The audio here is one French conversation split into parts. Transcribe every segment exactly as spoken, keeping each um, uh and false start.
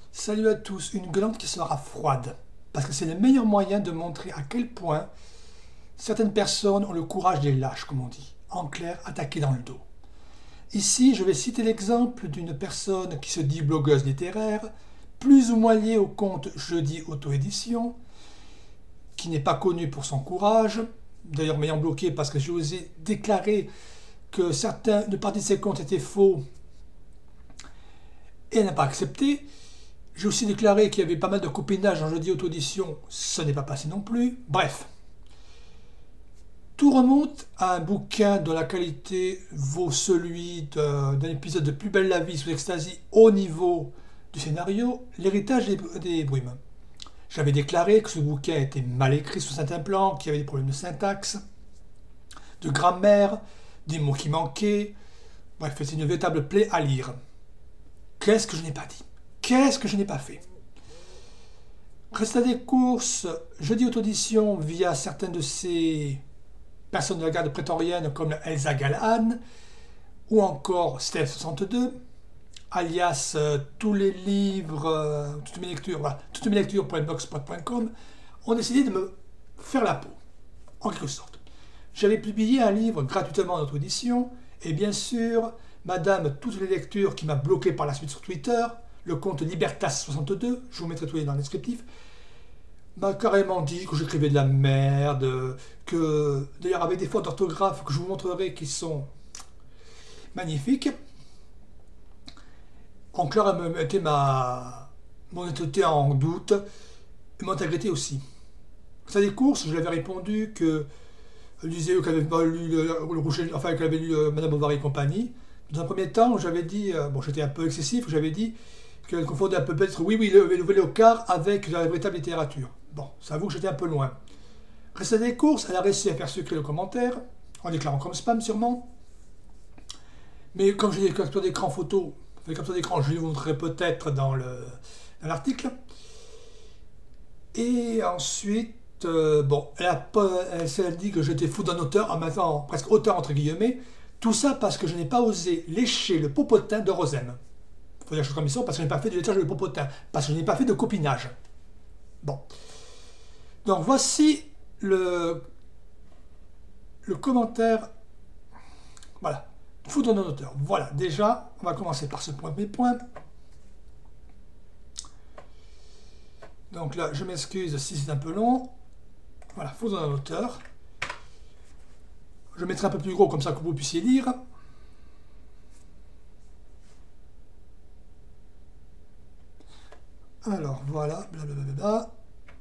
Salut à tous, une glande qui sera froide, parce que c'est le meilleur moyen de montrer à quel point certaines personnes ont le courage des lâches, comme on dit. En clair, attaquer dans le dos. Ici, je vais citer l'exemple d'une personne qui se dit blogueuse littéraire, plus ou moins liée au compte Jeudi Auto-édition, qui n'est pas connue pour son courage, d'ailleurs m'ayant bloqué parce que j'ai osé déclarer que certains, une partie de ses comptes étaient faux, et elle n'a pas accepté. J'ai aussi déclaré qu'il y avait pas mal de copinage dans Jeudi Auto-édition, ce n'est pas passé non plus. Bref, tout remonte à un bouquin dont la qualité vaut celui d'un épisode de Plus belle la vie sous extasie au niveau du scénario, L'héritage des, des brumes. J'avais déclaré que ce bouquin était mal écrit sous certains plans, qu'il y avait des problèmes de syntaxe, de grammaire, des mots qui manquaient. Bref, c'est une véritable plaie à lire. Qu'est-ce que je n'ai pas dit? Qu'est-ce que je n'ai pas fait? Résultat des courses, Jeudi Auto-édition via certaines de ces personnes de la garde prétorienne comme Elsa Galan ou encore Steph soixante-deux, alias euh, tous les livres, euh, toutes mes lectures, voilà, toutes mes lectures point blogspot point com, ont décidé de me faire la peau, en quelque sorte. J'avais publié un livre gratuitement en auto-édition et bien sûr, Madame Toutes les lectures qui m'a bloqué par la suite sur Twitter, le compte Libertas soixante-deux, je vous mettrai tous les dans le descriptif, m'a carrément dit que j'écrivais de la merde, que d'ailleurs avec des fautes d'orthographe que je vous montrerai qui sont magnifiques. En clair, elle me mettait ma mon honnêteté en doute, et mon intégrité aussi. Ça des courses, je lui avais répondu que elle disait qu'elle avait pas lu le, le Rouge, enfin qu'elle avait lu euh, Madame Bovary et compagnie. Dans un premier temps, j'avais dit, euh, bon j'étais un peu excessif, j'avais dit qu'elle confondait un peu peut-être, oui, oui, le, le Vélocard avec la véritable littérature. Bon, ça avoue que j'étais un peu loin. Résultat des courses, elle a réussi à faire sucrer le commentaire, en déclarant comme spam sûrement. Mais comme j'ai des captures d'écran photo, les captures d'écran, je les vous montrerai peut-être dans l'article. Et ensuite, euh, bon, elle, a pas, elle, elle dit que j'étais fou d'un auteur, en maintenant presque auteur entre guillemets. Tout ça parce que je n'ai pas osé lécher le popotin de Rosem. Il faut dire chose comme ils sont, parce que je n'ai pas fait de léchage de popotin, parce que je n'ai pas fait de copinage. Bon. Donc voici le, le commentaire. Voilà. Foudre d'un auteur. Voilà. Déjà, on va commencer par ce premier point. Donc là, je m'excuse si c'est un peu long. Voilà. Foudre d'un auteur. Je mettrai un peu plus gros comme ça que vous puissiez lire. Alors voilà, blablabla.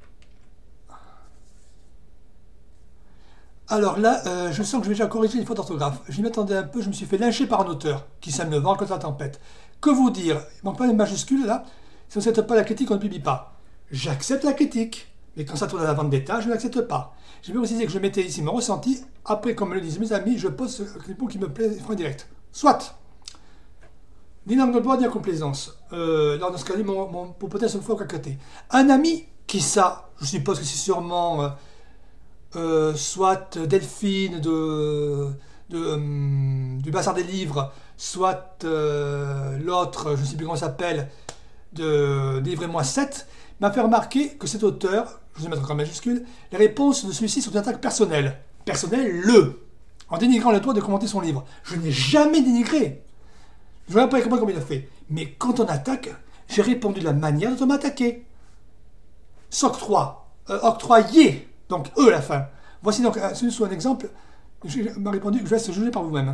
Alors là, euh, je sens que je vais déjà corriger une faute d'orthographe. Je m'y attendais un peu, je me suis fait lyncher par un auteur qui sème le vent contre la tempête. Que vous dire? Il manque pas les majuscules là. Si on n'accepte pas la critique, on ne publie pas. J'accepte la critique, mais quand ça tourne à la vente d'État, je ne l'accepte pas. J'ai bien précisé que je mettais ici mon ressenti. Après, comme me le disent mes amis, je pose les mots qui me plaisent en direct. Soit. Ni langue de bois, ni complaisance. Euh, dans ce cas-là, mon, mon popotin se me fait au cacaté. Un ami, qui ça? Je suppose que c'est sûrement euh, euh, soit Delphine de, de, euh, du Bazar des Livres, soit euh, l'autre, je ne sais plus comment ça s'appelle, de Délivrez-moi sept, m'a fait remarquer que cet auteur, je vais mettre encore en majuscule, les réponses de celui-ci sont une attaque personnelle. Personnelle, le. En dénigrant le droit de commenter son livre. Je n'ai jamais dénigré. Je ne vais pas comprendre comment il a fait. Mais quand on attaque, j'ai répondu de la manière dont on m'a attaqué. S'octroie. Euh, octroyer. Donc, eux à la fin. Voici donc un, sous un exemple. Je m'a répondu que je laisse juger par vous-même.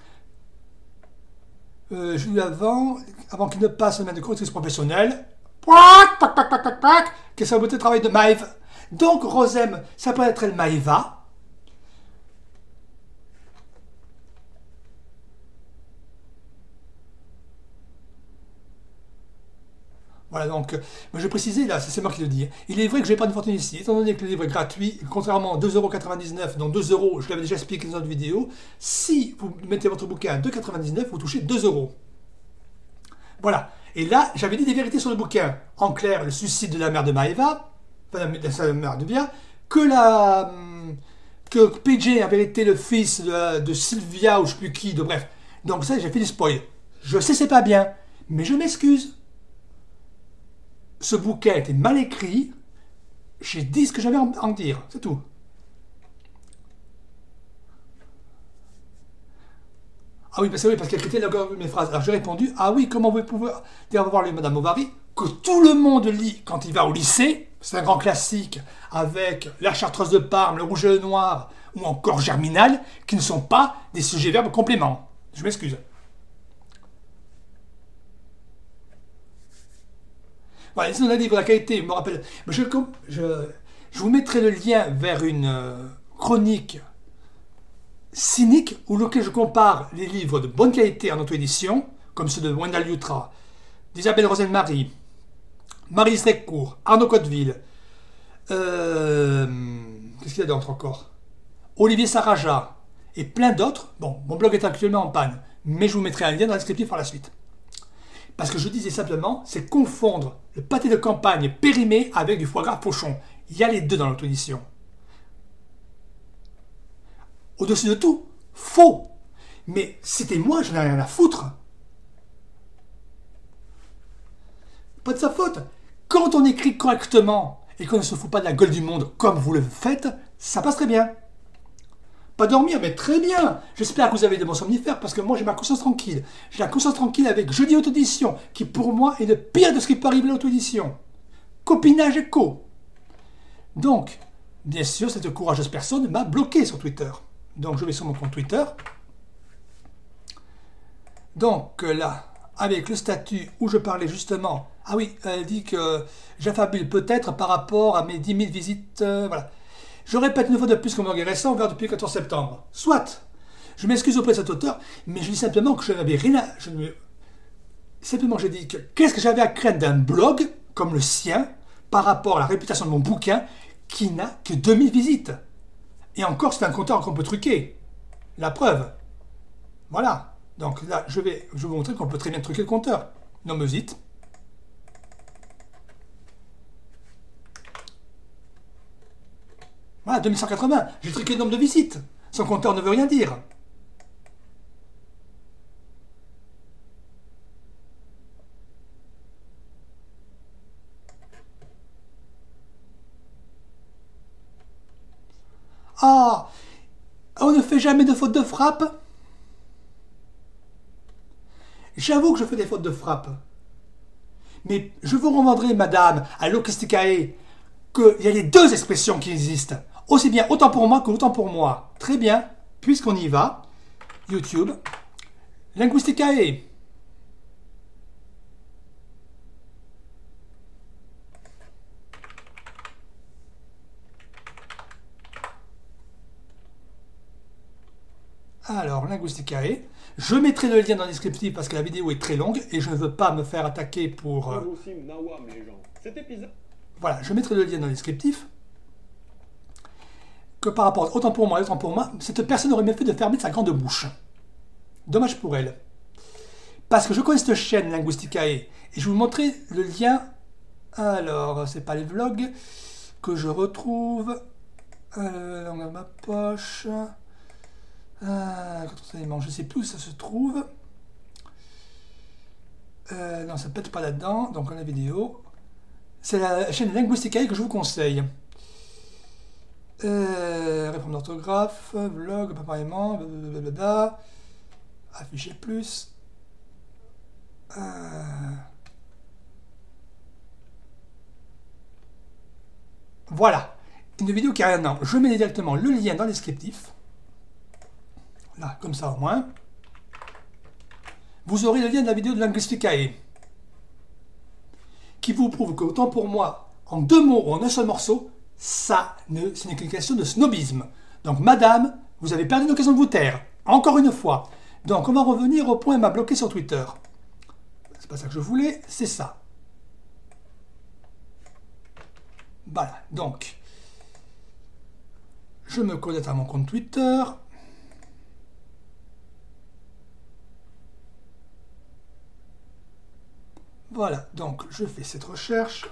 Euh, je lui avant, avant qu'il ne passe le main de correctrice professionnelle. Qu'est-ce que ça veut dire le travail de Maëva? Donc, Rosem, ça peut être elle Maëva. Voilà, donc, euh, je vais préciser, là, c'est moi qui le dis. Il est vrai que je n'ai pas de fortune ici, étant donné que le livre est gratuit, contrairement à deux euros quatre-vingt-dix-neuf, donc deux euros, je l'avais déjà expliqué dans une autre vidéo, si vous mettez votre bouquin à deux euros quatre-vingt-dix-neuf, vous touchez deux euros. Voilà. Et là, j'avais dit des vérités sur le bouquin. En clair, le suicide de la mère de Maëva, enfin, de sa mère de bien, que la... que P J avait été le fils de, de Sylvia, ou je ne sais plus qui, de bref. Donc ça, j'ai fait du spoil. Je sais c'est pas bien, mais je m'excuse. ce bouquin était mal écrit, j'ai dit ce que j'avais à en dire, c'est tout. Ah oui, parce que oui, parce qu'elle critiquait mes phrases. Alors j'ai répondu, ah oui, comment vous pouvez dire voir les Madame Bovary, que tout le monde lit quand il va au lycée, c'est un grand classique, avec la Chartreuse de Parme, le Rouge et le Noir, ou encore Germinal, qui ne sont pas des sujets-verbes compléments. Je m'excuse. Voilà, sinon on a dit que la qualité, je me rappelle, je, je, je vous mettrai le lien vers une euh, chronique cynique, où lequel je compare les livres de bonne qualité en auto-édition, comme ceux de Wendell Yutra, d'Isabelle Rosen-Marie, Marie Streccourt, Arnaud Cotteville, euh, qu'est-ce qu'il y a d'autre encore, Olivier Saraja, et plein d'autres. Bon, mon blog est actuellement en panne, mais je vous mettrai un lien dans le descriptif par la suite. Parce que je disais simplement, c'est confondre le pâté de campagne périmé avec du foie gras pochon. Il y a les deux dans l'auto-édition. Au-dessus de tout, faux. Mais c'était moi, je n'ai rien à foutre. Pas de sa faute. Quand on écrit correctement et qu'on ne se fout pas de la gueule du monde comme vous le faites, ça passe très bien. Pas dormir, mais très bien. J'espère que vous avez des bons somnifères parce que moi j'ai ma conscience tranquille. J'ai la conscience tranquille avec Jeudi Auto-édition qui pour moi est le pire de ce qui peut arriver à l'auto-édition. Copinage éco. Donc, bien sûr, cette courageuse personne m'a bloqué sur Twitter. Donc je vais sur mon compte Twitter. Donc là, avec le statut où je parlais justement, ah oui, elle dit que j'affabule peut-être par rapport à mes dix mille visites, euh, voilà. Je répète une fois de plus que mon blog est récent, ouvert depuis le quatorze septembre. Soit, je m'excuse auprès de cet auteur, mais je dis simplement que je n'avais rien à... Je ne... Simplement, j'ai dit que qu'est-ce que j'avais à craindre d'un blog comme le sien par rapport à la réputation de mon bouquin qui n'a que deux mille visites. Et encore, c'est un compteur qu'on peut truquer. La preuve. Voilà. Donc là, je vais, je vais vous montrer qu'on peut très bien truquer le compteur. Nomesite. Voilà, deux mille cent quatre-vingts. J'ai truqué le nombre de visites. Son compteur ne veut rien dire. Ah, on ne fait jamais de faute de frappe. J'avoue que je fais des fautes de frappe. Mais je vous reviendrai, madame, à Locusticae, qu'il y a les deux expressions qui existent. Aussi bien autant pour moi que autant pour moi. Très bien, puisqu'on y va. YouTube, Linguisticae. Alors, Linguisticae. Je mettrai le lien dans le descriptif parce que la vidéo est très longue et je ne veux pas me faire attaquer pour... Euh... Voilà, je mettrai le lien dans le descriptif. Que par rapport, autant pour moi et autant pour moi, cette personne aurait mieux fait de fermer sa grande bouche. Dommage pour elle. Parce que je connais cette chaîne Linguisticae et je vais vous montrer le lien. Alors, c'est pas les vlogs que je retrouve euh, dans ma poche. Euh, je ne sais plus où ça se trouve. Euh, non, ça peut être pas là-dedans. Donc, la vidéo. C'est la chaîne Linguisticae que je vous conseille. Euh, réforme d'orthographe, vlog, préparément, blablabla. Afficher plus. Euh... Voilà. Une vidéo qui a un an. Je mets directement le lien dans le descriptif. Là, comme ça au moins. Vous aurez le lien de la vidéo de Linguisticae. Qui vous prouve qu'autant pour moi, en deux mots ou en un seul morceau, ça ne, ce n'est qu'une question de snobisme. Donc, madame, vous avez perdu l'occasion de vous taire. Encore une fois. Donc, on va revenir au point m'a bloqué sur Twitter. C'est pas ça que je voulais, c'est ça. Voilà, donc, je me connecte à mon compte Twitter. Voilà, donc je fais cette recherche.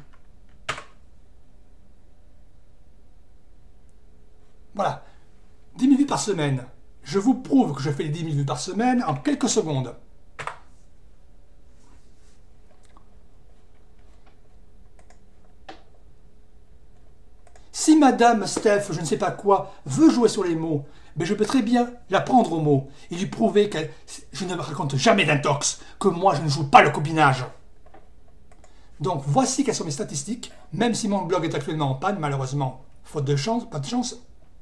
Voilà, dix mille vues par semaine. Je vous prouve que je fais les dix mille vues par semaine en quelques secondes. Si Madame Steph, je ne sais pas quoi, veut jouer sur les mots, mais je peux très bien la prendre au mot et lui prouver que je ne raconte jamais d'intox, que moi je ne joue pas le copinage. Donc voici quelles sont mes statistiques, même si mon blog est actuellement en panne, malheureusement, faute de chance, pas de chance.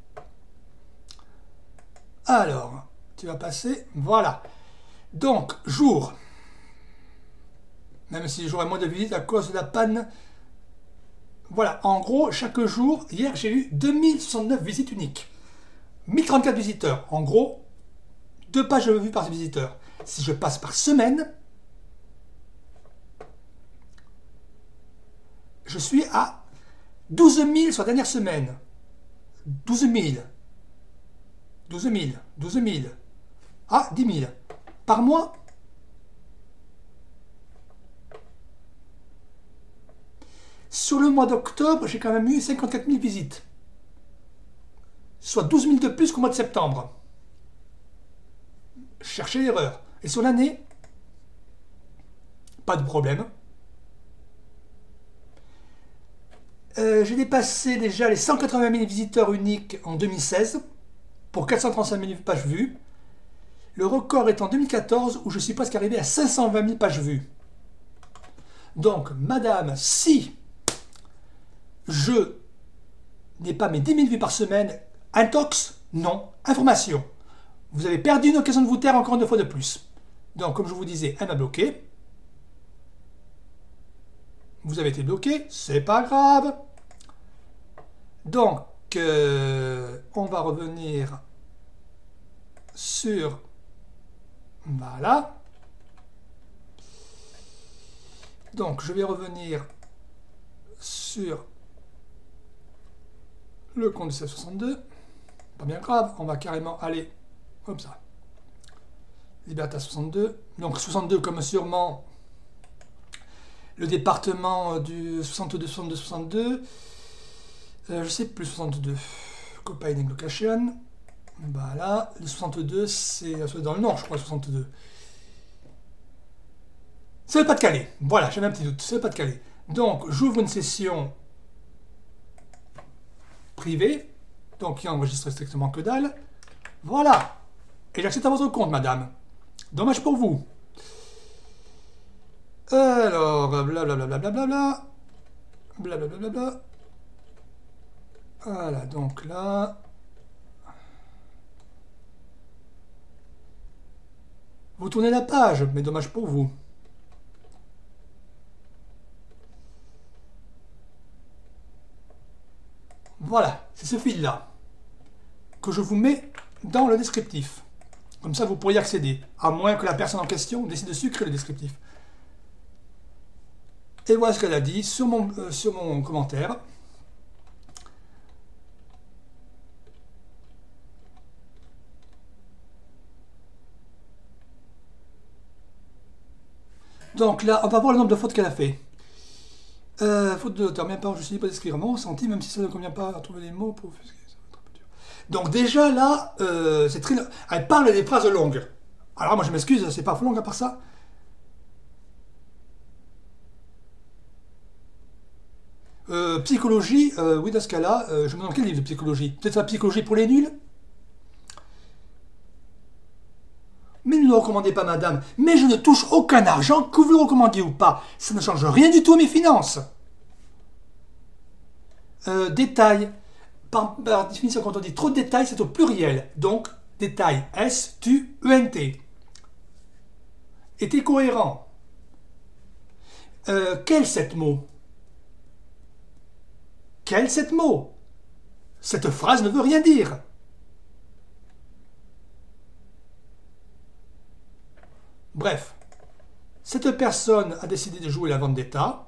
Alors, tu vas passer, voilà. Donc, jour, même si j'aurai moins de visites à cause de la panne. Voilà, en gros, chaque jour, hier j'ai eu deux mille soixante-neuf visites uniques. mille trente-quatre visiteurs, en gros, deux pages vues par visiteur. Si je passe par semaine, je suis à douze mille sur la dernière semaine. douze mille. douze mille. douze mille. Ah, dix mille. Par mois, sur le mois d'octobre, j'ai quand même eu cinquante-quatre mille visites. Soit douze mille de plus qu'au mois de septembre. Cherchez l'erreur. Et sur l'année, pas de problème. Euh, j'ai dépassé déjà les cent quatre-vingt mille visiteurs uniques en deux mille seize pour quatre cent trente-cinq mille pages vues. Le record est en deux mille quatorze où je suis presque arrivé à cinq cent vingt mille pages vues. Donc, madame, si je n'ai pas mes dix mille vues par semaine, intox, non, information. Vous avez perdu une occasion de vous taire encore une fois de plus. Donc, comme je vous disais, elle m'a bloqué. Vous avez été bloqué, c'est pas grave. Donc, euh, on va revenir sur... Voilà. Donc, je vais revenir sur le compte du sept cent soixante-deux. Pas bien grave, on va carrément aller comme ça. Libertas soixante-deux. Donc, soixante-deux comme sûrement le département du soixante-deux, soixante-deux, soixante-deux. Euh, je sais plus, soixante-deux. Copain Location. Voilà. Le soixante-deux, c'est dans le nord, je crois, soixante-deux. C'est le Pas-de-Calais. Voilà, j'avais un petit doute. C'est le Pas-de-Calais. Donc, j'ouvre une session privée. Donc, qui enregistre strictement que dalle. Voilà. Et j'accepte à votre compte, madame. Dommage pour vous. Alors, blablabla. Blablabla. Blablabla. Voilà, donc là... Vous tournez la page, mais dommage pour vous. Voilà, c'est ce fil-là que je vous mets dans le descriptif. Comme ça, vous pourriez accéder, à moins que la personne en question décide de sucrer le descriptif. Et voilà ce qu'elle a dit sur mon, euh, sur mon commentaire. Donc là, on va voir le nombre de fautes qu'elle a fait. Euh, faute de l'auteur, même pas, je suis pas d'écrire mon ressenti, même si ça ne convient pas à trouver les mots pour... Donc déjà là, euh, c'est très... elle parle des phrases longues. Alors moi je m'excuse, c'est pas long à part ça. Euh, psychologie, euh, oui dans ce cas-là, euh, je me demande quel livre de psychologie. Peut-être la psychologie pour les nuls? Mais ne le recommandez pas, madame. Mais je ne touche aucun argent, que vous le recommandiez ou pas. Ça ne change rien du tout à mes finances. Euh, détail. Par, par définition, quand on dit trop de détails, c'est au pluriel. Donc, détail. S T U E N T. Était cohérent. Euh, quel sept mots? Quel sept mots? Cette phrase ne veut rien dire. Bref, cette personne a décidé de jouer la vendetta.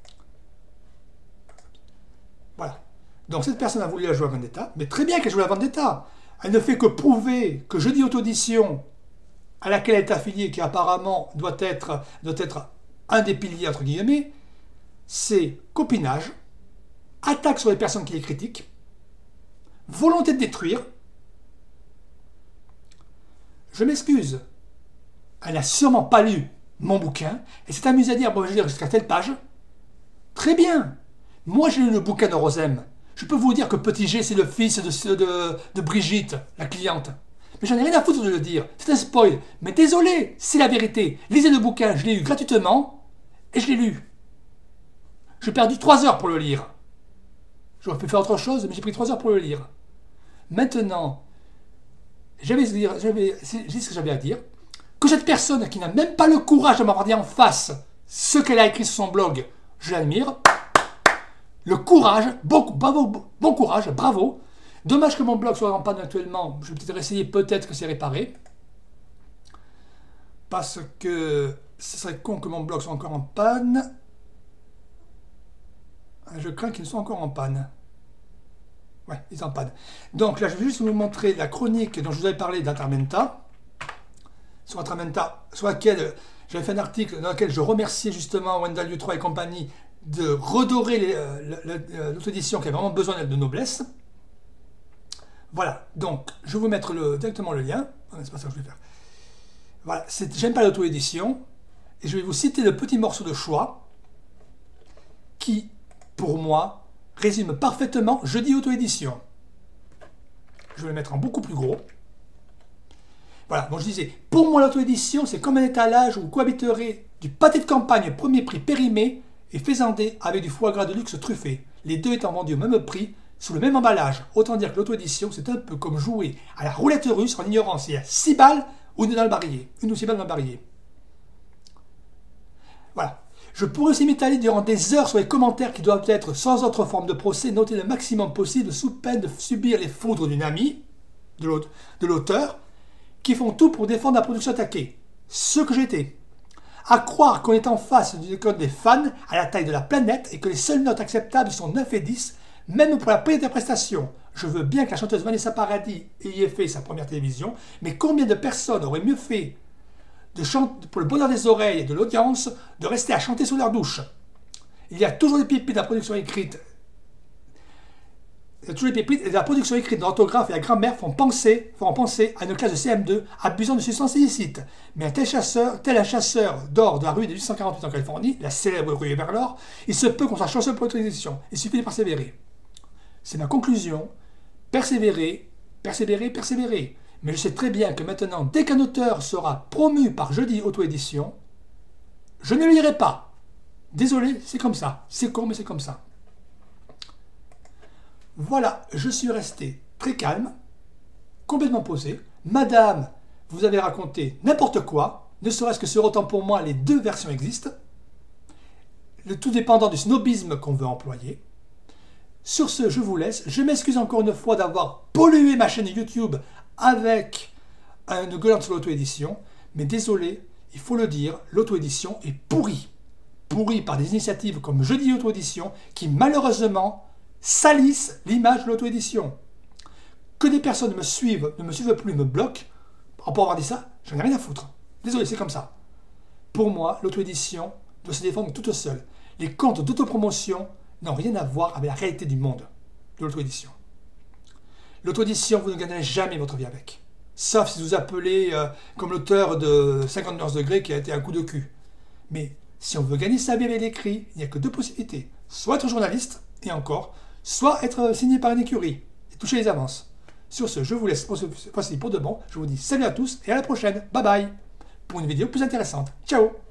Voilà. Donc cette personne a voulu la jouer la vendetta, mais très bien qu'elle joue la vendetta. Elle ne fait que prouver que Jeudi Auto-Édition, à laquelle elle est affiliée, qui apparemment doit être, doit être un des piliers, entre guillemets, c'est copinage, attaque sur les personnes qui les critiquent, volonté de détruire. Je m'excuse. Elle n'a sûrement pas lu mon bouquin et s'est amusée à dire, bon, je vais lire jusqu'à telle page. Très bien. Moi, j'ai lu le bouquin de Rosem. Je peux vous dire que Petit G, c'est le fils de, de, de Brigitte, la cliente. Mais j'en ai rien à foutre de le dire. C'est un spoil. Mais désolé, c'est la vérité. Lisez le bouquin, je l'ai eu gratuitement et je l'ai lu. J'ai perdu trois heures pour le lire. J'aurais pu faire autre chose, mais j'ai pris trois heures pour le lire. Maintenant, j'avais dit ce que j'avais à dire. Que cette personne qui n'a même pas le courage de m'avoir dit en face ce qu'elle a écrit sur son blog, je l'admire. Le courage, bon, bravo, bon courage, bravo. Dommage que mon blog soit en panne actuellement. Je vais peut-être essayer, peut-être que c'est réparé. Parce que ce serait con que mon blog soit encore en panne. Je crains qu'il soit encore en panne. Ouais, il est en panne. Donc là, je vais juste vous montrer la chronique dont je vous avais parlé d'Atarmenta. Sur Atarmenta, sur laquelle j'avais fait un article dans lequel je remerciais justement Wendell Dutroy et compagnie de redorer l'auto-édition qui a vraiment besoin de noblesse. Voilà, donc je vais vous mettre le, directement le lien. C'est pas ça que je vais faire. Voilà, j'aime pas l'auto-édition. Et je vais vous citer le petit morceau de choix qui, pour moi, résume parfaitement je dis auto-édition. Je vais le mettre en beaucoup plus gros. Voilà, donc je disais, pour moi l'auto-édition, c'est comme un étalage où vous cohabiterez du pâté de campagne premier prix périmé et faisandé avec du foie gras de luxe truffé, les deux étant vendus au même prix, sous le même emballage. Autant dire que l'auto-édition, c'est un peu comme jouer à la roulette russe en ignorant s'il y a six balles ou une dans le barillet. Une ou six balles dans le barillet. Voilà. Je pourrais aussi m'étaler durant des heures sur les commentaires qui doivent être, sans autre forme de procès, notés le maximum possible sous peine de subir les foudres d'une amie, de l'auteur, qui font tout pour défendre la production attaquée. Ce que j'étais. À croire qu'on est en face d'une école des fans à la taille de la planète et que les seules notes acceptables sont neuf et dix, même pour la pré-interprestation. Je veux bien que la chanteuse Vanessa Paradis y ait fait sa première télévision, mais combien de personnes auraient mieux fait de chanter, pour le bonheur des oreilles et de l'audience, de rester à chanter sous leur douche? Il y a toujours des pépites de la production écrite. Tous les pépites et de la production écrite de l'orthographe et la grammaire font penser, font penser à une classe de C M deux abusant de substances illicites. Mais un tel chasseur, tel un chasseur d'or de la rue de huit cent quarante-huit en Californie, la célèbre rue vers l'or, il se peut qu'on soit chanceux pour l'autorisation. Il suffit de persévérer. C'est ma conclusion. Persévérer, persévérer, persévérer. Mais je sais très bien que maintenant, dès qu'un auteur sera promu par Jeudi Auto-édition, je ne le lirai pas. Désolé, c'est comme ça. C'est con, mais c'est comme ça. Voilà, je suis resté très calme, complètement posé. Madame, vous avez raconté n'importe quoi, ne serait-ce que sur autant pour moi, les deux versions existent. Le tout dépendant du snobisme qu'on veut employer. Sur ce, je vous laisse. Je m'excuse encore une fois d'avoir pollué ma chaîne YouTube avec une gueulante sur l'auto-édition. Mais désolé, il faut le dire, l'auto-édition est pourrie. Pourrie par des initiatives comme Jeudi Auto-édition qui malheureusement salissent l'image de l'auto-édition. Que des personnes me suivent, ne me suivent plus, me bloquent, pour avoir dit ça, j'en ai rien à foutre. Désolé, c'est comme ça. Pour moi, l'auto-édition doit se défendre toute seule. Les comptes d'autopromotion n'ont rien à voir avec la réalité du monde de l'auto-édition. L'auto-édition, vous ne gagnerez jamais votre vie avec. Sauf si vous appelez euh, comme l'auteur de cinquante degrés qui a été un coup de cul. Mais si on veut gagner sa vie avec l'écrit, il n'y a que deux possibilités. Soit être journaliste, et encore, soit être signé par une écurie et toucher les avances. Sur ce, je vous laisse pour cette fois-ci pour de bon. Je vous dis salut à tous et à la prochaine. Bye bye pour une vidéo plus intéressante. Ciao.